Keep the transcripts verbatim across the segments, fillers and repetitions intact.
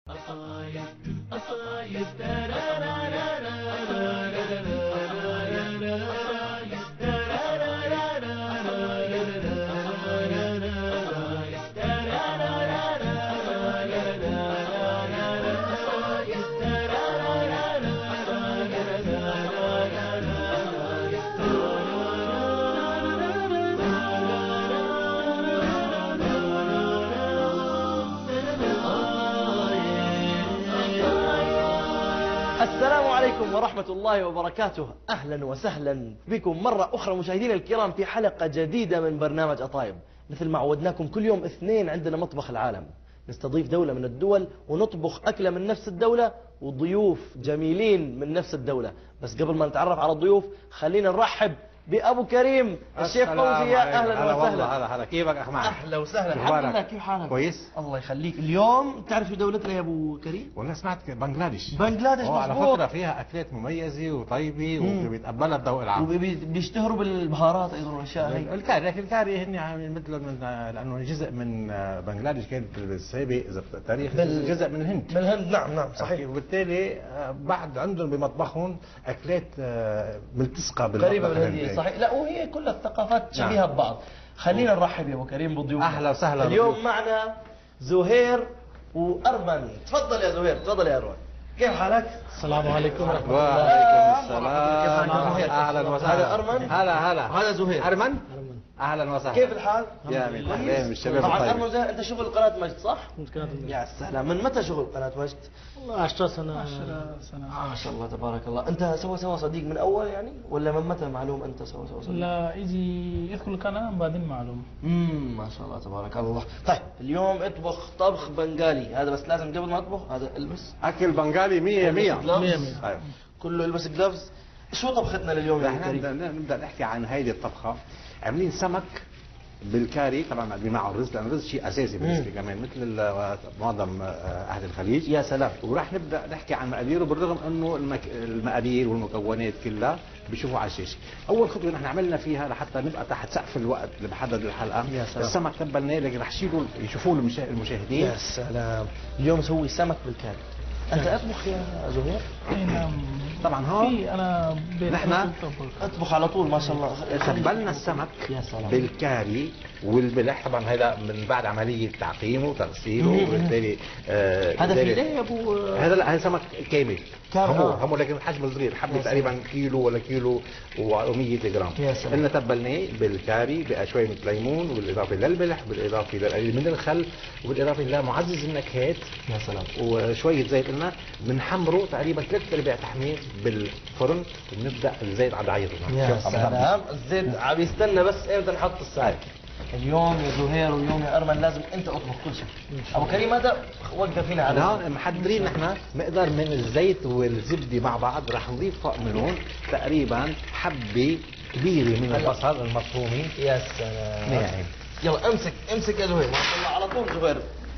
السلام عليكم ورحمة الله وبركاته. أهلا وسهلا بكم مرة أخرى مشاهدينا الكرام في حلقة جديدة من برنامج أطايب. مثل ما عودناكم كل يوم اثنين عندنا مطبخ العالم، نستضيف دولة من الدول ونطبخ أكلة من نفس الدولة وضيوف جميلين من نفس الدولة. بس قبل ما نتعرف على الضيوف خلينا نرحب بأبو كريم الشيخ فوزي. يا أهلا وسهلا. هلا هلا كيفك أخ معك؟ أهلا وسهلا. الحمد لله. كيف حالك؟ كويس الله يخليك. اليوم تعرف شو دولتنا يا أبو كريم؟ والله سمعت بنغلاديش. بنغلاديش على مظبوط. فكرة فيها أكلات مميزة وطيبة وبيتقبلها الذوق العام. وبيشتهروا بالبهارات أيضا والأشياء هي. الكاري، لكن الكاري هن مثل من لأنه جزء من بنغلاديش كانت بالسابق إذا التاريخ جزء من الهند. من الهند نعم نعم صحيح. وبالتالي بعد عندهم بمطبخهم أكلات ملتصقة قريبة من الهندية صحيح. لا وهي كل الثقافات شبيهة نعم. ببعض. خلينا نرحب يا أبو كريم بضيوفنا. أهلا وسهلا. اليوم بضيوف. معنا زهير وأرمن. تفضل يا زهير. تفضل يا أرمن. كيف حالك؟ السلام عليكم ورحمة الله. وعليكم السلام. أهلا وسهلا. هذا أرمن. هلا هلا. هذا زهير. أرمن. اهلا وسهلا. كيف الحال؟ يا من اهلين بالشباب. طبعا أرمن زهير انت شغل قناة مجد صح؟ قناة مجد. يا سلام. من متى شغل قناة مجد؟ والله عشرة سنة. عشرة سنة. ما شاء الله تبارك الله. انت سوا سوا صديق من اول يعني ولا من متى معلوم انت سوا سوا صديق؟ لا يجي يدخل القناة بعدين معلوم. امم ما شاء الله تبارك الله. طيب اليوم اطبخ طبخ بنغالي. هذا بس لازم قبل ما اطبخ هذا البس اكل بنغالي مية مية مية مية. طيب كله البس جلافز. شو طبختنا لليوم يا كريم؟ نبدا نبدا نحكي عن هيدي الطبخه. عاملين سمك بالكاري، طبعا مقدمين معه الرز لان الرز شيء اساسي بالنسبه كمان مثل معظم اهل الخليج. يا سلام. وراح نبدا نحكي عن مقاديره بالرغم انه المك... المقادير والمكونات كلها بشوفوا على الشاشه. اول خطوه نحن عملنا فيها لحتى نبقى تحت سقف الوقت اللي بحدد الحلقه. يا سلام. السمك تبلناه لكن رح شيلوا يشوفوه المشاهدين. يا سلام. اليوم نسوي سمك بالكاري. انت اطبخ يا زهير؟ اي نعم. طبعا هون في انا نحن اطبخ على طول ما شاء الله. تبلنا السمك بالكاري والملح. طبعا هذا من بعد عمليه تعقيمه وتغسيله وبالتالي آه هذا فيليه يا ابو. هذا لا هذا سمك كامل كامل همو همو لكن حجمه صغير حبه تقريبا كيلو ولا كيلو و100 جرام. قلنا تبلناه بالكاري بشويه من ليمون بالاضافه للملح بالاضافه للقليل من الخل وبالاضافه لمعزز النكهات. يا سلام. وشويه زيت. قلنا بنحمره تقريبا ثلاث ارباع تحمير بالفرن وبنبدا الزيت عم يعيط. يا سلام. الزيت عم يستنى بس امتى نحط السمك. اليوم يا زهير واليوم يا ارمن لازم انت اطبخ كل شيء. ابو كريم هذا وقف هنا على هون محضرين نحن مقدار من الزيت والزبده مع بعض. رح نضيف فوق منهم تقريبا حبه كبيره من البصل المفرومه. يا سلام. نعم. يلا امسك امسك يا زهير. ما شاء الله على طول زهير.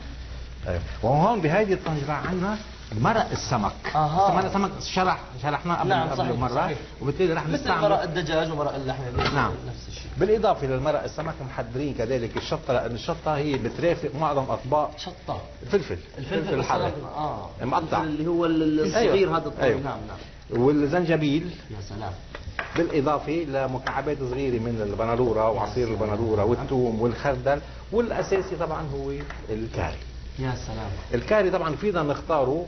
طيب وهون بهيدي الطنجره عندنا مرق السمك. اها. مرق سمك شرح شرحناه قبل نعم قبل مره صحيح. وبالتالي رح نستعمل مثل مرق الدجاج ومرق اللحم. نعم نفس الشيء. بالاضافه للمرق السمك محضرين كذلك الشطه لان الشطه هي بترافق معظم اطباق. شطه. الفلفل. الفلفل الحار اه مقطع اللي هو الصغير. أيوة. هذا الطويل. أيوة. نعم نعم. والزنجبيل. يا سلام. بالاضافه لمكعبات صغيره من البندوره وعصير البندوره والثوم والخردل والاساسي طبعا هو الكاري. يا سلام. الكاري طبعا فينا نختاره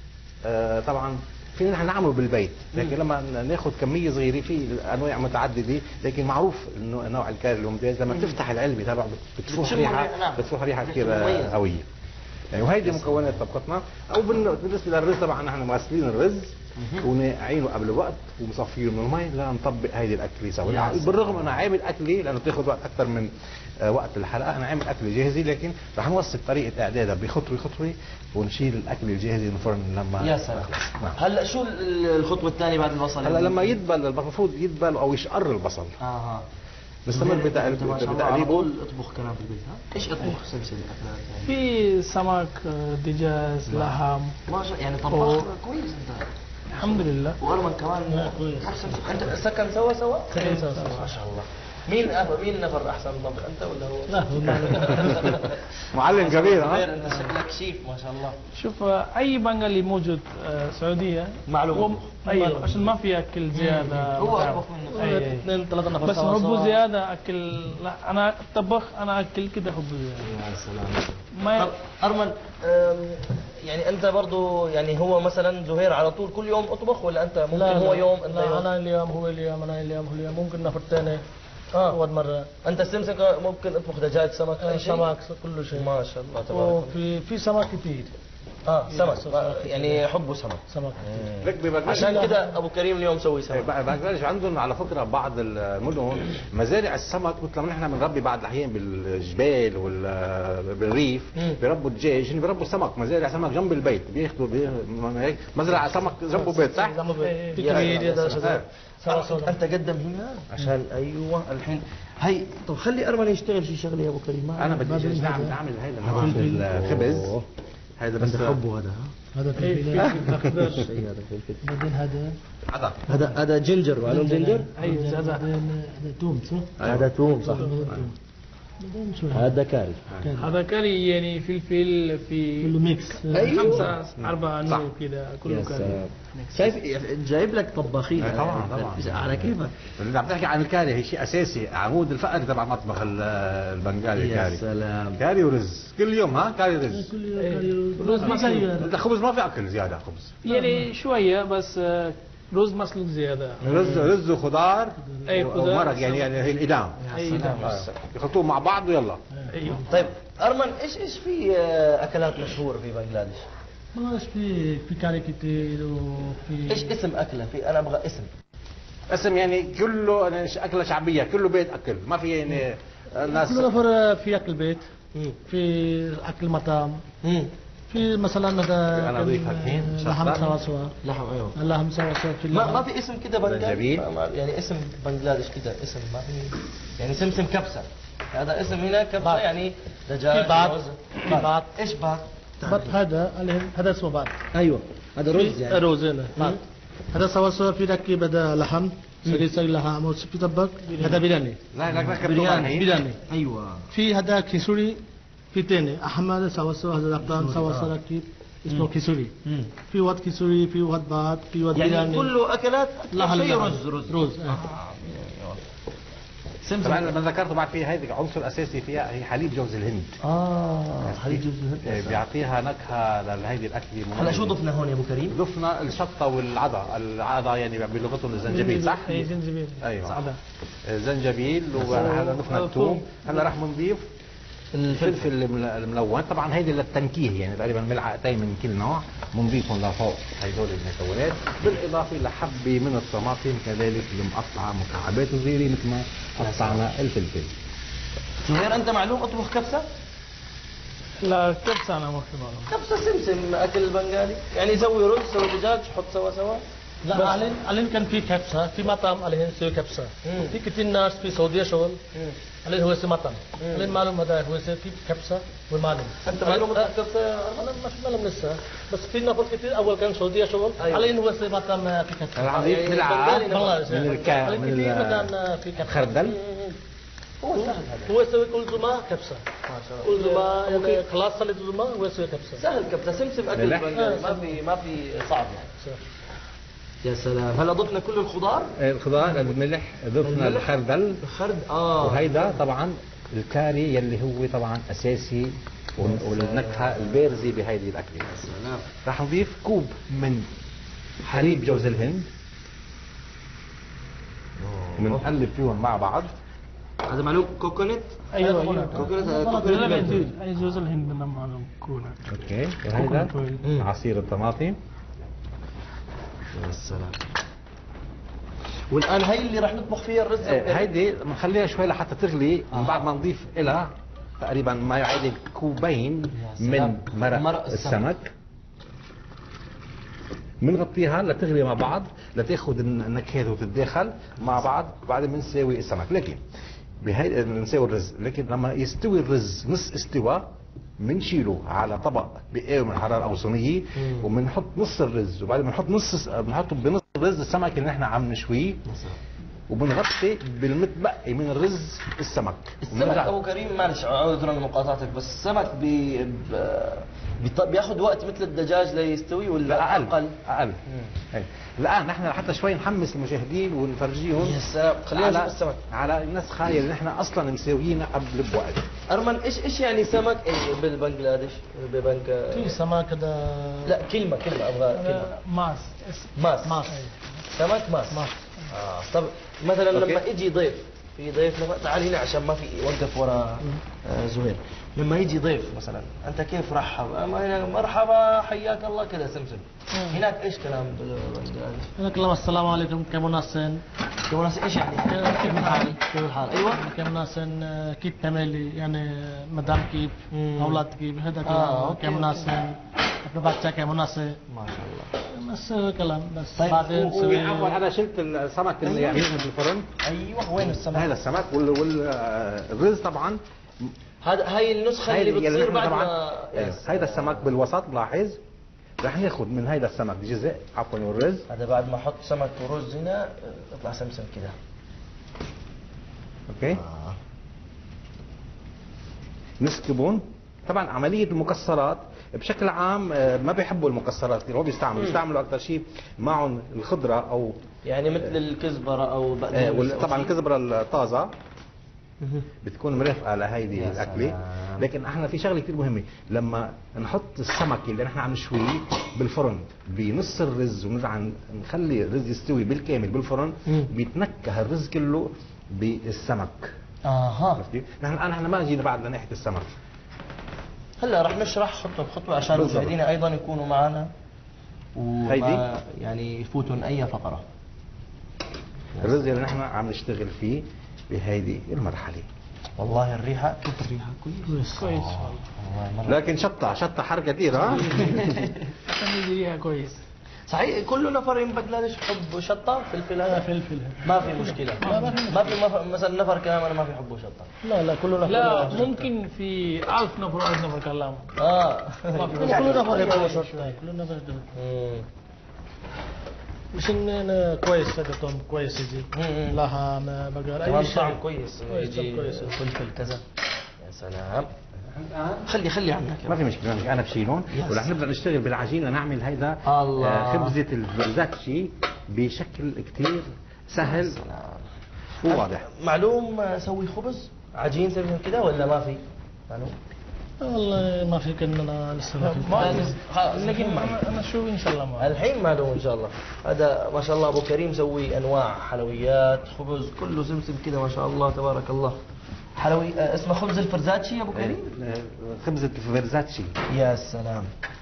آه طبعا فينا نحن نعمله بالبيت لكن لما ناخذ كميه صغيره في انواع متعدده لكن معروف انه نوع الكاري الممتاز لما تفتح العلبه تبعه بتفوح ريحه بتفوح ريحه كثير قويه. يعني وهيدي مكونات طبختنا. او بالنسبه للرز طبعا نحن مغسلين الرز ونعينه قبل وقت ومصفيه من المي لنطبق هيدي الاكله سوا. بالرغم انه عامل اكله لانه بتاخذ وقت اكثر من وقت الحلقه. انا عامل اكله جاهزه لكن رح نوثق طريقه اعدادها بخطوه خطوه ونشيل الاكله الجاهزه من الفرن لما. يا سلام. نعم. هلا شو الخطوه الثانيه بعد البصل؟ هلا لما يدبل المفروض يدبل او يشقر البصل. اها. نستمر بتقليبه. اطبخ كمان في البيت. ها ايش اطبخ سلسله اكلات؟ في سمك دجاج لحم. ما شاء يعني طباخ كويس انت. الحمد لله. وارمن كمان كويس. انت سكن سوا سوا؟ سكن سوا سوا ما شاء الله. مين أه مين نفر احسن طبخ انت ولا هو؟ لا هو ما- معلم كبير غير ها. انت شكلك شيف ما شاء الله. شوف آه، اي بنغالي موجود آه، سعوديه معلوم. هو- ايوه عشان ما في اكل زياده هو متعب. اطبخ منه أي- أي. اثنين ثلاثة نفر بس سوا حبه سوا. زياده اكل. لا انا طبخ انا اكل كده حبه زياده. يا سلام. ما طب ارمن أم، يعني انت برضو يعني هو مثلا زهير على طول كل يوم اطبخ ولا انت ممكن لا هو لا يوم انت لا يوم؟ انا اليوم هو اليوم انا اليوم هو اليوم ممكن نفر ثاني اه اول مره انت سمسم ممكن اطبخ دجاج سمك اي شيء؟ سمك كل شيء ما شاء الله تبارك الله. وفي في سمك كثير اه سمك سمك. ما- يعني حبه سمك. سمك لك ببنغلاديش عشان كده ابو كريم اليوم سوي سمك. بنغلاديش عندهم على فكره بعض المدن مزارع السمك مثل ما نحن بنربي بعض الاحيان بالجبال وبالريف بيربوا الدجاج هن بيربوا سمك مزارع سمك جنب البيت بياخذوا بي... هيك مزرعه سمك جنبه بيت صح؟ زعما في يا كبير يا هذا سلام. سوا أنت- سوا انت قدم هنا عشان ايوه الحين هي. طب خلي ارمن يشتغل في شغله يا ابو كريم. ما انا ما بدي بدي اعمل اعمل هيدا الخبز هذا بس حبه هذا هذا إيه، فلفل في تقدر شيء هذا فلفل. بعدين هذا عطا هذا هذا جينجر معلوم جينجر؟ ايوه زي- زي- بعدين هذا توم صح؟ هذا توم صح. بعدين شو هذا كاري. هذا كاري يعني فلفل في كله ميكس أيوة. خمسة أربعة صح. نوع كده يا كله كاري. سلام. شايف جايب لك طباخين أي طبعاً، طبعاً. على كيفك. اللي عم تحكي عن الكاري هي شيء اساسي عمود الفقر تبع مطبخ ال- البنغالي يا الكاري سلام. كاري ورز كل يوم ها كاري رز كل يوم كل رز يوم مسلوق. انت خبز ما في اكل زياده خبز يعني شوية بس آه، رز مسلوق زيادة. رز رز وخضار أي و- خضار. ومرق يعني يعني هي الادام أي نعم. آه. يخلطوهم مع بعض ويلا ايوه. طيب ارمن ايش ايش في آه، اكلات مشهوره في بنغلاديش؟ ما في في كاري كثير وفي ايش اسم اكله؟ في انا ابغى اسم. اسم يعني كله يعني ش- اكله شعبيه كله بيت اكل ما في يعني الناس كل نفر في اكل بيت مم. في اكل مطعم مم. في مثلا هذا أنا أضيف الحين لحم شطة. سوا سوا لحم ايوه. اللحم سوا سوا في ما ما اللحم في اسم كده بنغلاديش؟ زنجبيل. ما- ما- يعني اسم بنغلاديش كده اسم ما في يعني سمسم كبسه. هذا اسم هنا كبسه بات. يعني دجاج في بات رز. في بات ايش بات؟ بات هذا عليه- هذا اسمه بات ايوه هذا رز يعني. رز هنا بات هذا سوا سوا في ركب هذا لحم سري سري لحم وفي طبق هذا بيرياني لا لا لا برياني. بيرياني ايوه. في هذا كيسوري في تاني احمر سوا سوا هذا رقم سوا سوا ركب اسمه كيسوري مم. في وقت كيسوري في وقت بات في وقت يعني بيرياني كله اكلات لا شيء لا رز رز رز آه. سمسم. طبعا ما ذكرته بعد في هذا عنصر اساسي فيها هي حليب جوز الهند اه حليب جوز آه، الهند. بيعطيها نكهه لهيدي الاكله هلا شو ضفنا هون يا ابو كريم؟ ضفنا الشطه والعضا العضا يعني بلغتهم الزنجبيل صح؟ اي زنجبيل. ايوه صعبة. زنجبيل وهذا ضفنا الثوم هلا راح بنضيف الفلفل المل- الملون طبعا هيدي للتنكيه يعني تقريبا ملعقتين من كل نوع بنضيفهم لفوق هدول المكونات بالاضافه لحبه من الطماطم كذلك المقطعه مكعبات صغيره مثل ما قطعنا الفلفل. زهير انت معلوم اطبخ كبسه؟ لا كبسة أنا ما في معلومة. كبسه سمسم اكل بنغالي يعني يسوي رز يسوي دجاج حط سوا سوا. لا علين علين كان في كبسة في مطعم علين سوي كبسة مم. في كثير ناس في السعودية شغل مم. علين هو سي مطعم علين معلوم هذا هو سي في كبسة والمعلوم انت معلوم اطبخ كبسه؟ انا مش معلوم لسه بس في نفر كثير اول كان سعودية شغل أيوة. علين هو سي مطعم في كبسة راح نضيف يعني ملعقه بنغالي والله من الكا علين من كثير ال- مكان في كبسة الخردل هو سهل هذا. هو يسوي كل زما كبسة ما شاء كل الله. زما يعني خلاص صلت زما هو يسوي كبسة سهل كبسه سمسم اكل ملح. بنغالي ما في ما في صعب يعني. يا سلام. هلا ضفنا كل الخضار؟ الخضار الملح ضفنا الملح. الخردل خرد اه وهيدا طبعا الكاري يلي هو طبعا اساسي وال- والنكهه البارزه بهيدي الاكله. سلام. راح نضيف كوب من حليب جوز الهند بنقلب فيهم مع بعض. هذا معلوم كوكونات؟ أيوة أيوة. كوكونات لا كوكونات لا ميلك. جوز أي جوز الهند أنا معلوم كولا. اوكي وهيدا مم. عصير الطماطم. يا سلام. والان هي اللي راح نطبخ فيها الرز. إيه، هيدي بنخليها شوي لحتى تغلي من بعد ما نضيف لها تقريبا ما يعادل كوبين سلام. من مرق, مرق السمك. السمك بنغطيها لتغلي مع بعض لتاخذ النكهات وتتداخل مع بعض وبعدين بنساوي السمك. لكن بهي بنساوي الرز لكن لما يستوي الرز نص استوى بنشيله على طبق بقاوم الحراره او صينيه وبنحط نص الرز وبعدين بنحط نص بنحطه بنص الرز السمك اللي نحن عم نشويه وبنغطي بالمتبقي من الرز السمك. السمك ابو كريم معلش عذرا لمقاطعتك، بس السمك بي ب- بياخذ وقت مثل الدجاج ليستوي ولا اقل اقل؟ اقل. هي. الان نحن حتى شوي نحمس المشاهدين ونفرجيهم يا سلام، خلينا نشوف على السمك. على الناس خايل ان احنا اصلا مسويينه قبل بوقت. ارمن ايش ايش يعني سمك إيه بالبنغلاديش ببنك؟ في سمك هذا لا كلمه كلمه ابغى كلمه. ماس. ماس ماس. سمك ماس. ماس. آه. طب مثلا أوكي. لما يجي ضيف، في ضيف لما تعال هنا عشان ما في وقف ورا آه زهير، لما يجي ضيف مثلا انت كيف رحب؟ أما هنا مرحبا حياك الله كذا سمسم. هناك ايش كلام بالبنغلاديش؟ هناك لما السلام عليكم كيف ناسين؟ كيف ناس ايش يعني؟ كيف الحال؟ كيف الحال؟ ايوه كيف ناسين كيف تملي يعني مدام كيف مم. اولاد كيف هذا آه، كلام أوكي، كيف أوكي. ناسين ببعتها كيف ناسين ما شاء الله. بس كلام بس طيب، بعدين و- نسوي- عفوا انا شلت السمك اللي أيوة. عاملينه بالفرن. ايوه وين السمك؟ هذا السمك والرز طبعا. هذا هاي النسخه هاي اللي اللي بتصير نحن بعد طبعا ما أيوة. يس. هيدا السمك بالوسط لاحظ رح ناخذ من هيدا السمك جزء عفوا والرز. هذا بعد ما احط سمك ورز هنا آه، يطلع سمسم كذا. اوكي آه. نسكبون. طبعا عمليه المكسرات بشكل عام آه، ما بيحبوا المكسرات كثير، هو بيستعملوا بيستعملوا اكثر شيء معهم الخضره او يعني مثل الكزبره او آه، بقدونس وال- أو طبعا شيء. الكزبره الطازه بتكون مرافقه لهيدي يا الاكله. سلام. لكن احنا في شغله كثير مهمه لما نحط السمك اللي نحن عم نشويه بالفرن بنص الرز ونرجع نخلي الرز يستوي بالكامل بالفرن مم. بيتنكه الرز كله بالسمك. اها. عرفتي؟ نحن الان احنا ما جينا بعد لناحيه السمك. هلا رح نشرح خطوه بخطوه عشان بالضبط. مشاهدينا ايضا يكونوا معنا وما هيدي؟ يعني يفوتون اي فقره. الرز اللي نحن عم نشتغل فيه بهيدي المرحله. والله الريحه كيف الريحه كويس كويس. والله مرة. لكن شطه شطه حر كثير ها. عشان يجي ريحة كويس. صحيح كل نفر من بنغلاديش يحب شطه فلفل هذا فلفل ما في مشكله. ما في مف- مثلا نفر كمان أنا ما في يحبوا شطه. لا لا كلنا لا ممكن في ألف نفر ألف نفر كلام. اه كلنا كلنا شوي كلنا بس مم. مش ان كويس هذا طعم كويس يجي مم. لحم بقر كمان اي طعم شيء كويس كويس، يجي كويس. فلفل كذا. يا سلام. خلي خلي عنك يا ما في مشكله، ما في مشكلة. انا بشيلهم يس. ورح نبدا نشتغل بالعجين لنعمل هيدا الله. آه، خبزه البرزاتشي بشكل كثير سهل سلام. وواضح. معلوم اسوي خبز عجين زي كذا ولا ما في؟ معلوم. والله ما في كنا لسه ما في ما خلاص، لكن نجيب معي. أنا أنا شو إن شاء الله ما. الحين معلوم ان شاء الله. هذا ما شاء الله ابو كريم سوي انواع حلويات خبز كله سمسم كذا ما شاء الله تبارك الله. حلوي آه، اسمه خبز الفرزاتشي يا ابو كريم. آه، خبزه البرزاتشي. يا سلام.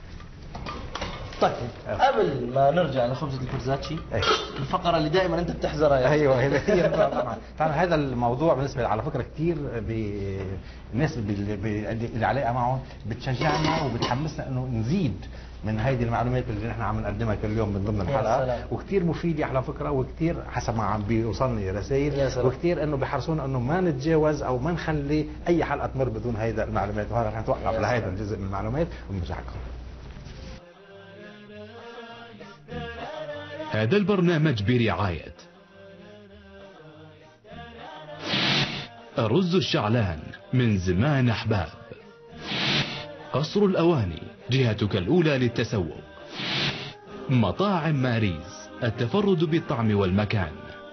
طيب قبل ما نرجع لخبزة الفرزاتشي أي. الفقرة اللي دائما انت بتحذرها يا ايوه هي هي طبعا طبعا هذا الموضوع بالنسبه على فكره كثير الناس اللي بي- اللي علاقه معهم بتشجعنا وبتحمسنا انه نزيد من هيدي المعلومات اللي نحن عم نقدمها كل يوم من ضمن يا الحلقه، سلام. وكثير مفيده على فكره، وكثير حسب ما عم بيوصلني يا رسائل، سلام. وكثير انه بيحرصونا انه ما نتجاوز او ما نخلي اي حلقه تمر بدون هيدا المعلومات، وهذا رح نتوقف يا لهيدا سلام. الجزء من المعلومات ونرجعكم. هذا البرنامج برعاية رز الشعلان من زمان أحباب، قصر الأواني جهتك الأولى للتسوق، مطاعم ماريز التفرد بالطعم والمكان.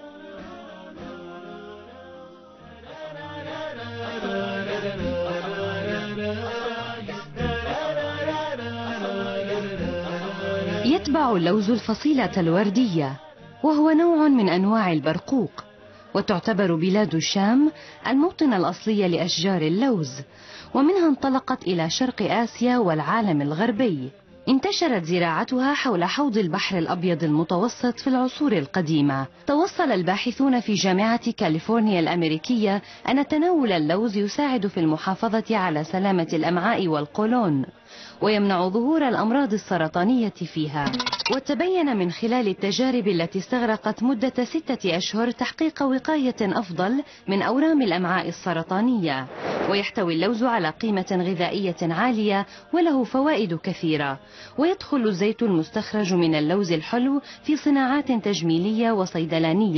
يتبع اللوز الفصيلة الوردية، وهو نوع من أنواع البرقوق، وتعتبر بلاد الشام الموطن الأصلي لأشجار اللوز، ومنها انطلقت إلى شرق آسيا والعالم الغربي. انتشرت زراعتها حول حوض البحر الأبيض المتوسط في العصور القديمة. توصل الباحثون في جامعة كاليفورنيا الأمريكية أن تناول اللوز يساعد في المحافظة على سلامة الأمعاء والقولون، ويمنع ظهور الأمراض السرطانية فيها. وتبين من خلال التجارب التي استغرقت مدة ستة أشهر تحقيق وقاية أفضل من أورام الأمعاء السرطانية. ويحتوي اللوز على قيمة غذائية عالية وله فوائد كثيرة. ويدخل الزيت المستخرج من اللوز الحلو في صناعات تجميلية وصيدلانية،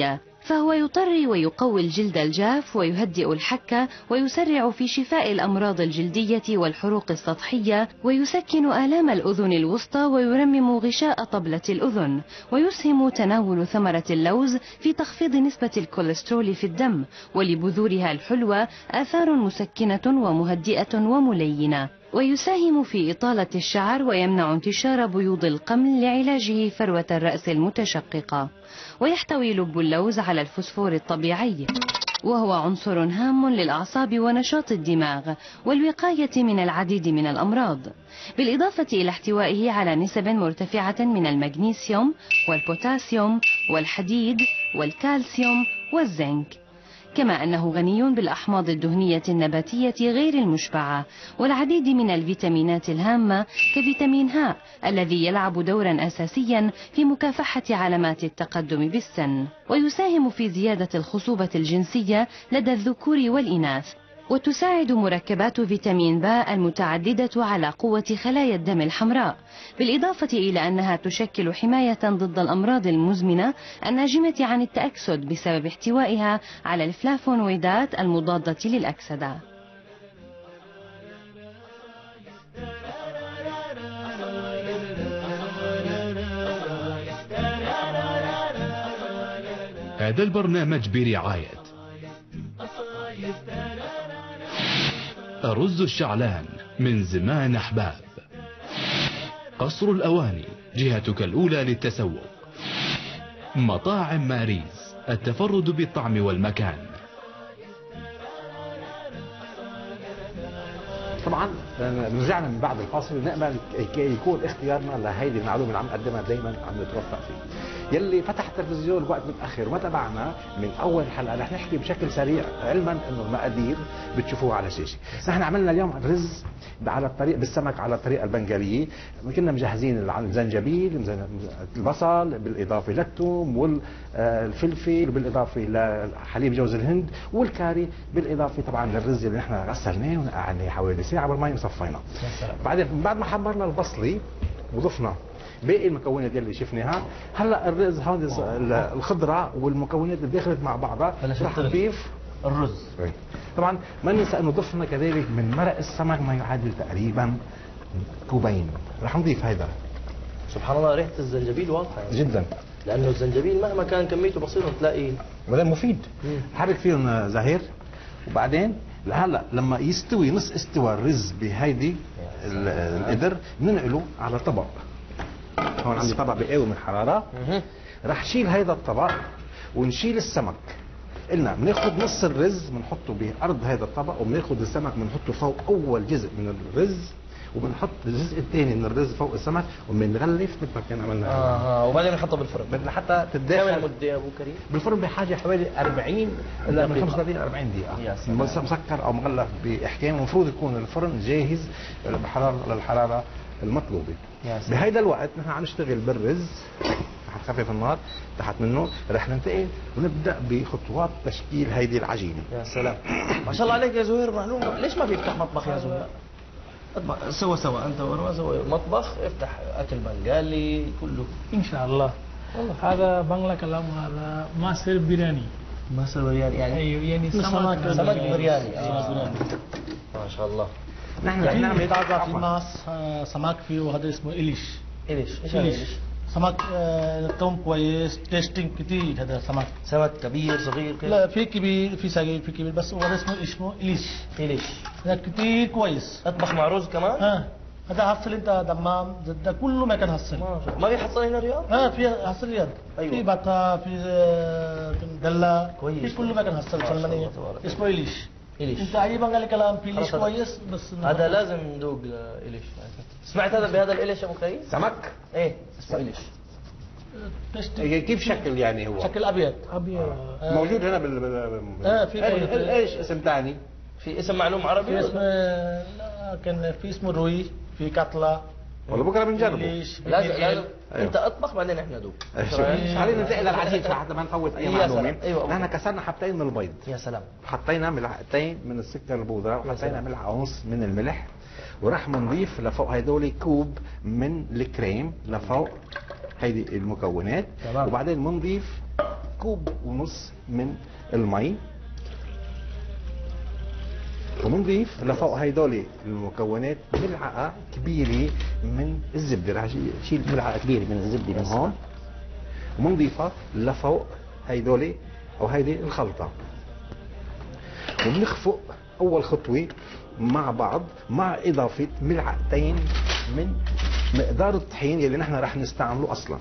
فهو يطري ويقوي الجلد الجاف ويهدئ الحكة ويسرع في شفاء الأمراض الجلدية والحروق السطحية ويسكن آلام الأذن الوسطى ويرمم غشاء طبلة الأذن، ويسهم تناول ثمرة اللوز في تخفيض نسبة الكوليسترول في الدم، ولبذورها الحلوة آثار مسكنة ومهدئة وملينة، ويساهم في إطالة الشعر ويمنع انتشار بيوض القمل لعلاجه فروة الرأس المتشققة. ويحتوي لب اللوز على الفوسفور الطبيعي، وهو عنصر هام للأعصاب ونشاط الدماغ والوقاية من العديد من الأمراض، بالإضافة إلى احتوائه على نسب مرتفعة من المغنيسيوم والبوتاسيوم والحديد والكالسيوم والزنك، كما أنه غني بالأحماض الدهنية النباتية غير المشبعة والعديد من الفيتامينات الهامة كفيتامين ه الذي يلعب دورا أساسيا في مكافحة علامات التقدم بالسن، ويساهم في زيادة الخصوبة الجنسية لدى الذكور والإناث. وتساعد مركبات فيتامين باء المتعددة على قوة خلايا الدم الحمراء، بالإضافة إلى أنها تشكل حماية ضد الأمراض المزمنة الناجمة عن التأكسد بسبب احتوائها على الفلافونويدات المضادة للأكسدة. هذا البرنامج برعاية رز الشعلان من زمان أحباب، قصر الأواني جهتك الأولى للتسوق، مطاعم ماريز التفرد بالطعم والمكان. طبعا رجعنا من بعد الفاصل، نأمل يكون اختيارنا لهيدي المعلومه اللي عم نقدمها دايما عم نتوفق فيه. يلي فتح التلفزيون الوقت متاخر وما تابعنا من اول حلقه رح نحكي بشكل سريع، علما انه المقادير بتشوفوها على الشاشه. نحن عملنا اليوم رز على الطريق بالسمك على الطريقه البنغاليه، كنا مجهزين الزنجبيل، البصل بالاضافه للثوم والفلفل بالاضافه لحليب جوز الهند والكاري بالاضافه طبعا للرز اللي نحن غسلناه ونقعناه حوالي ساعه بالمي وصفيناه. بعدين بعد ما حمرنا البصلي وضفنا باقي المكونات اللي شفناها، هلا الرز هذه الخضره والمكونات اللي دخلت مع بعضها رح نضيف الرز. طبعا ما ننسى انه ضفنا كذلك من مرق السمك ما يعادل تقريبا كوبين، رح نضيف هذا. سبحان الله ريحه الزنجبيل واضحه يعني. جدا، لانه الزنجبيل مهما كان كميته بسيطه تلاقي ولا مفيد. حرك فيهم زهير. وبعدين هلا لما يستوي نص استوى الرز بهيدي القدر بننقله على طبق. هون عندي طبق بقاوم الحراره، رح شيل هيدا الطبق ونشيل السمك. قلنا بناخذ نص الرز بنحطه بارض هذا الطبق، وبناخذ السمك بنحطه فوق اول جزء من الرز، وبنحط الجزء الثاني من الرز فوق السمك، وبنغلف مثل ما كان عملنا. اه وبعدين بنحطه بالفرن لحتى تتداخل. كم المده يا ابو كريم؟ بالفرن بحاجه حوالي أربعين الى من خمسة وثلاثين إلى أربعين دقيقه، مسكر او مغلف باحكام. المفروض يكون الفرن جاهز بالحراره للحراره المطلوبه. بهيدا الوقت نحن عم نشتغل بالرز، رح نخفف النار تحت منه، رح ننتقل ونبدا بخطوات تشكيل هيدي العجينه. يا سلام ما شاء الله عليك يا زهير. معلومه، ليش ما بيفتح مطبخ يا زهير؟ سوا سوا انت وانا سوا مطبخ، افتح اكل بنغالي كله ان شاء الله. والله هذا بنغلا كلام، هذا ماستر بيرياني. ماستر بيرياني يعني ايوه يعني سمك سمك برياني. آه. ما شاء الله. نحن رح نعمل في ماس سمك فيه وهذا اسمه إليش. إليش ايش هذا إليش؟ سمك توم كويس، تيستينج كتير. هذا سمك سمك كبير صغير كده؟ لا في كبير في صغير في كبير، بس هو اسمه اسمه إليش. إليش هذا كتير كويس. اطبخ مع رز كمان؟ ها هذا حصل انت دمام، ده كله ما كان حصل. ما شاء الله. ما في حصل هنا رياض؟ ها في حصل رياض. أيوة. في بطه، في دله، كويس. في كله ما كان حصل سلمانيه. اسمه إليش. إليش انت اي بنغالي كلام في إليش كويس، بس هذا لازم ندوق إليش. سمعت هذا بهذا الإليش يا ابو كريم؟ سمك؟ ايه اسمه إليش. كيف شكل يعني هو؟ شكل ابيض ابيض موجود هنا بال اه في ايش اسم ثاني؟ في اسم معلوم عربي؟ في اسم لا كان في اسمه روي، في كتله. والله بكره بنجربه. لازم لازم انت اطبخ بعدين احنا ندوق. مش علينا ننتقل للعجين حتى ما نفوت اي معلومه. أيوة. نحن كسرنا حبتين من البيض. يا سلام. حطينا ملعقتين من السكر البودره، وحطينا ملعقه ونص من الملح، وراح نضيف لفوق هدول كوب من الكريم لفوق هيدي المكونات. تمام. وبعدين بنضيف كوب ونص من المي، وبنضيف لفوق هيدول المكونات ملعقه كبيره من الزبده. رح شيل ملعقه كبيره من الزبده من هون وبنضيفها لفوق هيدول او هيدي الخلطه، وبنخفق اول خطوه مع بعض مع اضافه ملعقتين من مقدار الطحين اللي نحن رح نستعمله اصلا.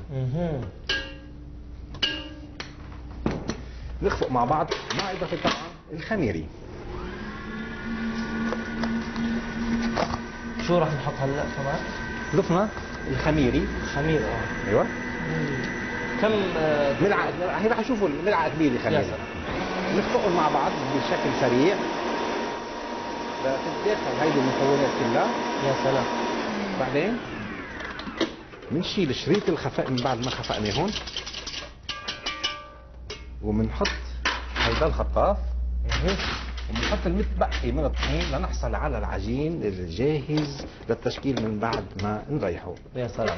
نخفق مع بعض مع اضافه طبعا الخميري. شو راح نحط هلا كمان؟ ضفنا الخميري. خمير اه ايوه. كم آه ملعقه، هي رح تشوفوا ملعقه كبيره خميري. نخفقهم مع بعض بشكل سريع لتتداخل هيدي المكونات كلها. يا سلام. بعدين بنشيل شريط الخفق من بعد ما خفقنا هون، وبنحط هيدا الخطاف، وبنحط المتبقي من الطحين لنحصل على العجين الجاهز للتشكيل من بعد ما نريحه. يا سلام.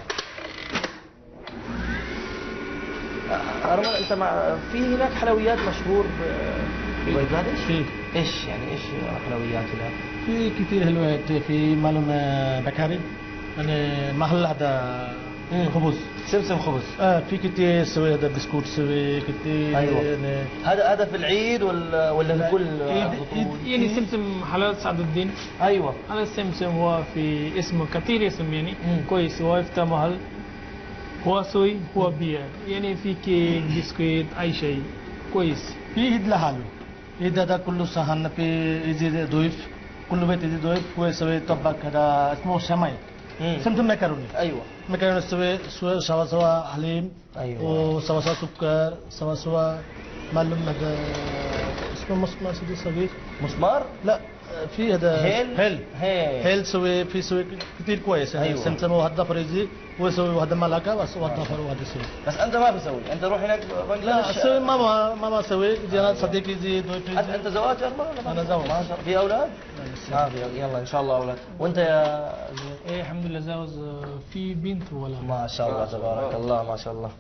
أرمل أنت مع في هناك حلويات مشهور ببنغلاديش؟ في إيش يعني إيش حلويات هناك؟ في كثير حلويات. في معلوم بكاري يعني محل هذا خبز سمسم خبز. اه في كثير سوي هذا بسكوت سوي كثير. أيوة. يعني هذا هذا في العيد ولا ولا في كل يعني سمسم حلال سعد الدين. أيوة. هذا السمسم هو في اسمه كثير اسم يعني مم. كويس. هو يفتح محل، هو سوي هو بيع يعني في كيك بسكويت أي شيء كويس. في هيد لحاله هيد هذا كله صحن في يجي ضيف، كل بيت يجي ضيف هو يسوي طبق هذا اسمه شماي. سمسم مكروني. أيوة. مكرونة سوي سوي سوا سوا حليم. أيوة. وسوا سوا سكر سوا سوا معلوم هذا اسمه مسمار سيدي صغير. مسمار؟ لا في هذا هيل هيل هيل هيل سوي في سوي كثير كويس. أيوة. سمسم وهذا فريزي وسوي وهذا ملاكا بس وهذا فر وهذا سوي. بس أنت ما بسوي، أنت روح هناك لا بنغلاديش. سوي ماما ماما سوي جانا صديقي يجي ضيف أنت أنت زواج يا أرمل؟ أنا زوج. ما شاء الله. في أولاد؟ ما في. يلا إن شاء الله أولاد. وأنت يا ايه الحمد لله زوج في بنت ولا ما شاء الله تبارك الله ما شاء الله.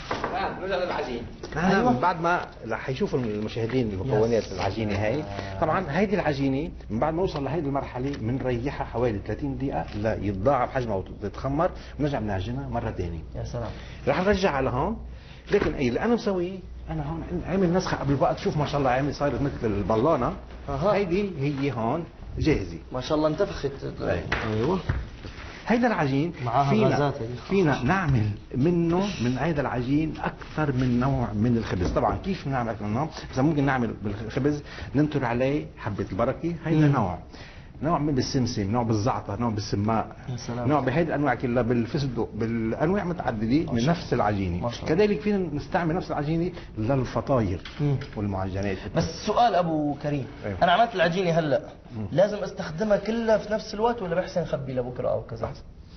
نرجع للعجين. نحن أيوة. بعد ما رح يشوفوا المشاهدين المكونات العجينه هاي، طبعا هيدي العجينه من بعد ما نوصل لهيدي المرحله بنريحها حوالي ثلاثين دقيقه ليتضاعف حجمها وتتخمر، ونرجع بنعجنها مره ثانيه. يا سلام. رح نرجعها لهون. لكن اي اللي انا مسويه انا هون عامل نسخه قبل الوقت. شوف ما شاء الله عامل صارت مثل البلانه. أها. هيدي هي هون جاهزه ما شاء الله انتفخت. ايوه. هيدا العجين معاها فينا غازات. فينا نعمل منه من هيدا العجين اكثر من نوع من الخبز. طبعا كيف نعمل اكثر من نوع؟ اذا ممكن نعمل بالخبز ننطر عليه حبه البركه، هيدا نوع نوع من بالسمسم، نوع بالزعتر، نوع بالسماق، نوع بهيدي الانواع كلها، بالفستق، بالانواع متعدده من نفس العجينه. كذلك فينا نستعمل نفس العجينه للفطاير والمعجنات. بس سؤال ابو كريم، أيوة. انا عملت العجينه هلا، مم. لازم استخدمها كلها في نفس الوقت ولا بحسن اخبي لبكره او كذا؟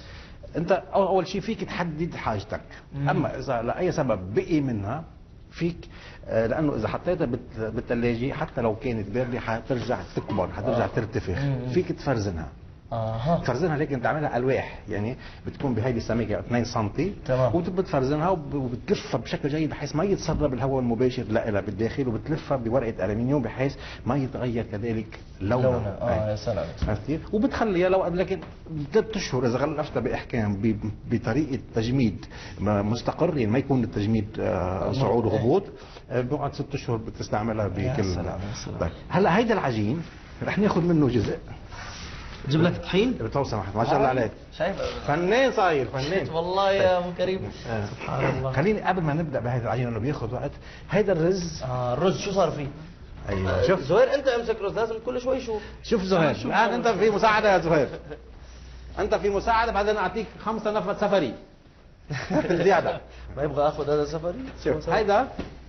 انت اول شيء فيك تحدد حاجتك. مم. اما اذا لاي سبب بقي منها فيك، آه، لانه اذا حطيتها بت- بالثلاجه حتى لو كانت بارده حترجع تكبر، حترجع آه. ترتفخ. مم. فيك تفرزنها. اها تفرزنها لكن تعملها الواح، يعني بتكون بهيدي السمكه اثنين سم، تمام. وبتفرزنها وب- وبتلفها بشكل جيد بحيث ما يتسرب الهواء المباشر لها بالداخل، وبتلفها بورقه الومنيوم بحيث ما يتغير كذلك لونها. لونها. اه يا سلام. عرفت كيف؟ وبتخليها لو لكن ثلاث اشهر اذا غلفتها باحكام ب- بطريقه تجميد م- مستقر، يعني ما يكون التجميد آه، صعود وهبوط، آه، بقعد ست اشهر بتستعملها يا بكل. سلام، يا سلام. طيب هلا هيدا العجين رح ناخذ منه جزء. جيب لك طحين؟ بتوصل سمحت، ما شاء الله عليك. شايف؟ فنان صاير فنان والله يا ابو كريم. آه. سبحان الله. خليني قبل ما نبدا بهذا العجين انه بياخذ وقت. هيدا الرز. اه الرز شو صار فيه؟ ايوه شوف زهير انت امسك رز، لازم كل شوي شوف. شوف زهير الان انت في مساعده يا زهير. انت في مساعده بعدين اعطيك خمسه نفر سفري زياده. ما يبغى اخذ هذا سفري؟ شوف هيدا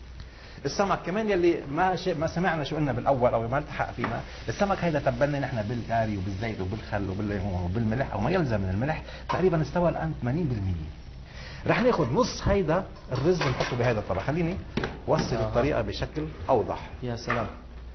السمك كمان يلي ما ش... ما سمعنا شو قلنا بالاول او ما التحق فينا. السمك هيدا تبلنا نحن بالكاري وبالزيت وبالخل وبالليمون وبالملح او ما يلزم من الملح، تقريبا استوى الان ثمانين بالمئة. رح ناخذ نص هيدا الرز بنحطه بهذا الطبق. خليني وصل آه. الطريقه بشكل اوضح. يا سلام.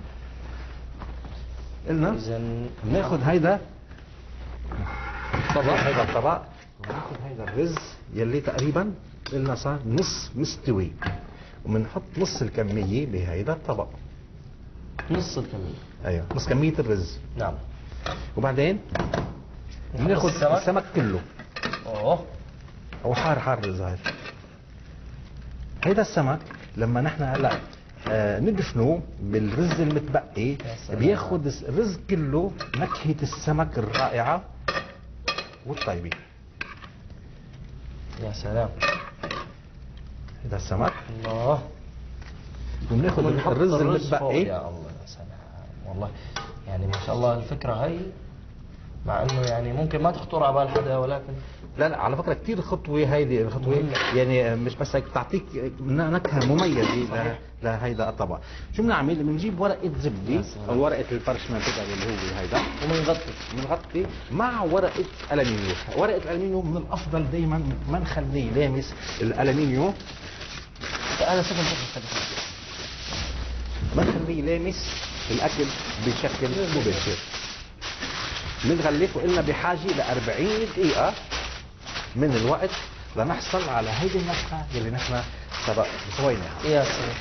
قلنا اذا ناخذ هيدا الطبق، هيدا الطبق، وناخذ هيدا الرز يلي تقريبا قلنا صار نص مستوي، وبنحط نص الكميه بهيدا الطبق. نص الكمية. ايوه نص كميه الرز. نعم. وبعدين بناخذ السمك. السمك كله. اوه او حار حار الرز هذا. هيدا السمك لما نحن هلا آه ندفنه بالرز المتبقي بياخذ الرز كله نكهه السمك الرائعه والطيبه. يا سلام. هذا السمك الله. وبناخذ ونحط الرز فوق. المتبقي. يا الله يا سلام والله. يعني ما شاء الله الفكرة هي مع انه يعني ممكن ما تخطر على بال حدا ولكن لا لا على فكره كثير خطوه هيدي الخطوه يعني مش بس هيك بتعطيك نكهه مميزه ل- لهيدا الطبق. شو بنعمل؟ بنجيب ورقه زبده او ورقه البارشمنت اللي هو هيدا ومنغطي. بنغطي مع ورقه الومنيوم. ورقه الالمنيوم من الافضل دائما ما نخليه لامس الالمنيوم. انا سكن سكن ما نخليه لامس الاكل بشكل مباشر. بنغلف وقلنا بحاجه ل أربعين دقيقه من الوقت لنحصل على هيدي النكهه اللي نحن سبق سويناها. يا سلام.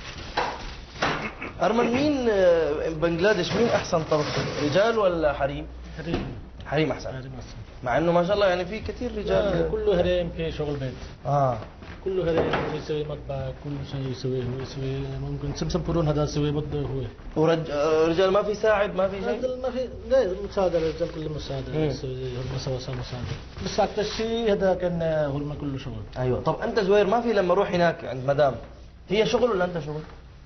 أرمن مين آه، بنغلاديش مين أحسن طبخ؟ رجال ولا حريم؟ حريم حريم أحسن. حريم أحسن. مع إنه ما شاء الله يعني في كثير رجال. كله هريم في شغل بيت. آه. كله هريم يسوي مطبخ، كل شيء يسويه هو يسوي. ممكن سمسم فرون هذا يسوي بده هو. ورجال ما في ساعد ما في شيء؟ هذا ما في لا مساعدة الرجال كله مساعدة. مم. يسوي هم سوا سوا مساعدة. بس أكثر شيء هذا كان هو ما كله شغل. أيوة. طب أنت زوير ما في لما أروح هناك عند مدام هي شغل ولا أنت شغل؟